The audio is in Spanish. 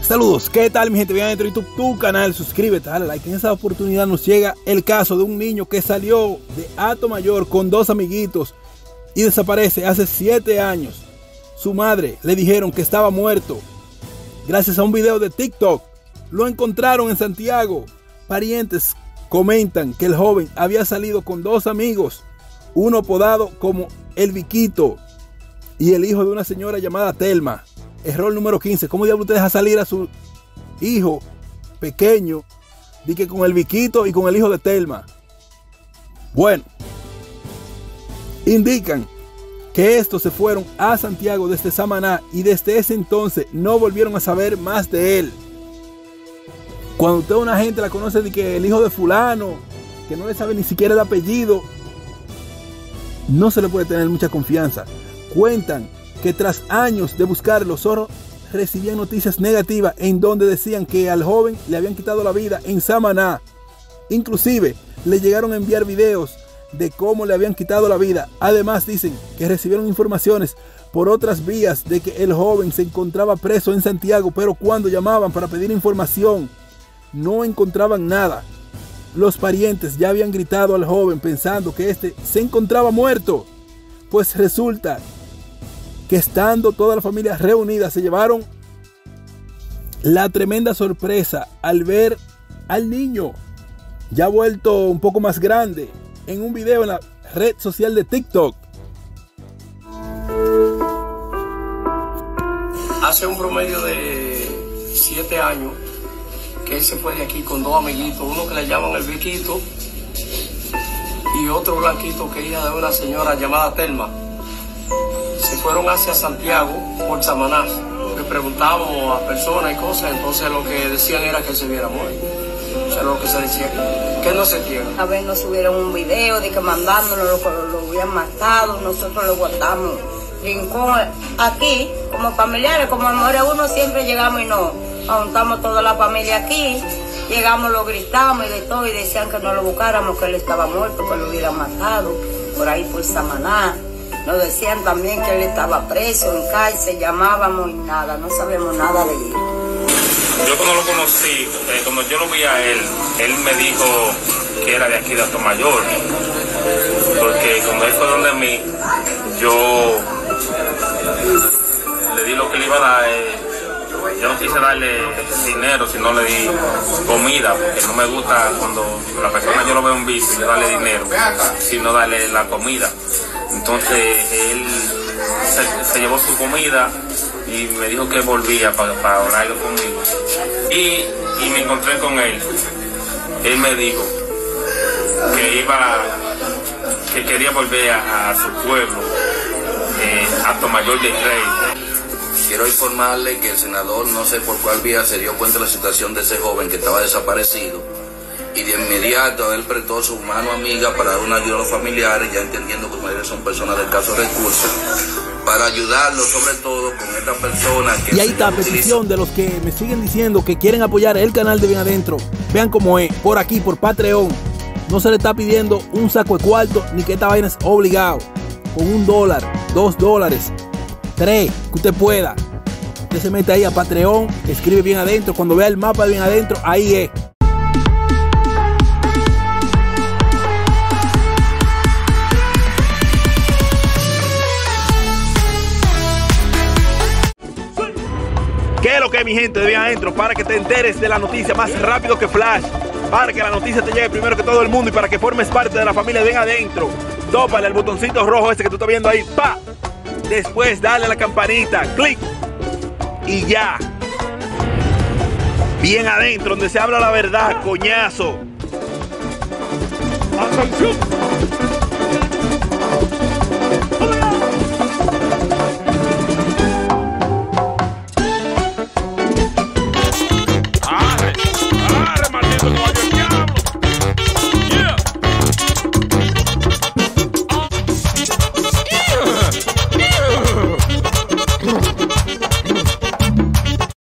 Saludos, ¿qué tal mi gente? Bien adentro de YouTube, tu canal, suscríbete, dale like. En esa oportunidad nos llega el caso de un niño que salió de Atomayor con dos amiguitos y desaparece hace 7 años. Su madre le dijeron que estaba muerto. Gracias a un video de TikTok, lo encontraron en Santiago. Parientes comentan que el joven había salido con dos amigos, uno apodado como El Viquito y el hijo de una señora llamada Telma. Error número 15. ¿Cómo diablo usted deja salir a su hijo pequeño de que con el Viquito y con el hijo de Telma? Bueno, indican que estos se fueron a Santiago desde Samaná y desde ese entonces no volvieron a saber más de él. Cuando usted a una gente la conoce de que el hijo de fulano, que no le sabe ni siquiera el apellido, no se le puede tener mucha confianza. Cuentan que tras años de buscar, los zorros recibían noticias negativas en donde decían que al joven le habían quitado la vida en Samaná. Inclusive le llegaron a enviar videos de cómo le habían quitado la vida. Además dicen que recibieron informaciones por otras vías de que el joven se encontraba preso en Santiago, pero cuando llamaban para pedir información no encontraban nada. Los parientes ya habían gritado al joven pensando que este se encontraba muerto. Pues resulta que estando toda la familia reunida se llevaron la tremenda sorpresa al ver al niño ya vuelto un poco más grande en un video en la red social de TikTok. Hace un promedio de 7 años que él se fue de aquí con dos amiguitos, uno que le llaman El Viquito y otro blanquito que es hija de una señora llamada Telma. Se fueron hacia Santiago por Samaná. Le preguntábamos a personas y cosas, entonces lo que decían era que él se hubiera muerto. Eso es lo que se decía, que no se tiene. A ver, nos subieron un video de que mandándonos lo hubieran matado, nosotros lo guardamos rincón aquí, como familiares, como muere uno, siempre llegamos y nos juntamos toda la familia aquí, llegamos, lo gritamos y de todo, y decían que no lo buscáramos, que él estaba muerto, que lo hubieran matado, por ahí por Samaná. Nos decían también que él estaba preso en cárcel, llamábamos y nada, no sabemos nada de él. Yo cuando lo conocí, cuando yo lo vi a él me dijo que era de aquí de Atomayor, porque cuando él fue donde mí, yo le di lo que le iba a dar. Yo no quise darle dinero, sino le di comida, porque no me gusta cuando la persona yo lo veo en vicio, yo darle dinero, sino darle la comida. Entonces él se llevó su comida y me dijo que volvía para orarlo conmigo. Y me encontré con él. Él me dijo que quería volver a su pueblo, Atomayor del Rey. Quiero informarle que el senador, no sé por cuál vía, se dio cuenta de la situación de ese joven que estaba desaparecido y de inmediato él prestó su mano amiga para dar una ayuda a los familiares, ya entendiendo que ustedes son personas de escasos recursos, para ayudarlos sobre todo con esta persona que... Y ahí está, petición de los que me siguen diciendo que quieren apoyar el canal de Bien Adentro. Vean cómo es, por aquí, por Patreon. No se le está pidiendo un saco de cuarto, ni que esta vaina es obligado. Con $1, $2, 3, que usted pueda. Usted se mete ahí a Patreon, escribe Bien Adentro. Cuando vea el mapa de Bien Adentro, ahí es. ¿Qué es lo que es, mi gente de Bien Adentro? Para que te enteres de la noticia más rápido que Flash, para que la noticia te llegue primero que todo el mundo y para que formes parte de la familia de Bien Adentro, tópale el botoncito rojo ese que tú estás viendo ahí, ¡pa! Después dale a la campanita, clic y ya. Bien Adentro, donde se habla la verdad, coñazo. ¡Atención!